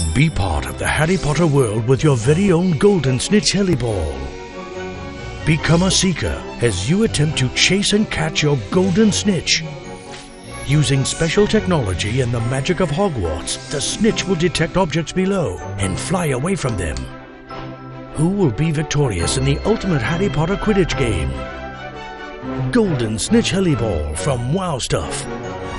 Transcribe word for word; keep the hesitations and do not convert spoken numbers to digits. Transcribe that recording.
Be part of the Harry Potter world with your very own Golden Snitch Heliball. Become a seeker as you attempt to chase and catch your Golden Snitch. Using special technology and the magic of Hogwarts, the Snitch will detect objects below and fly away from them. Who will be victorious in the ultimate Harry Potter Quidditch game? Golden Snitch Heliball from Wow Stuff.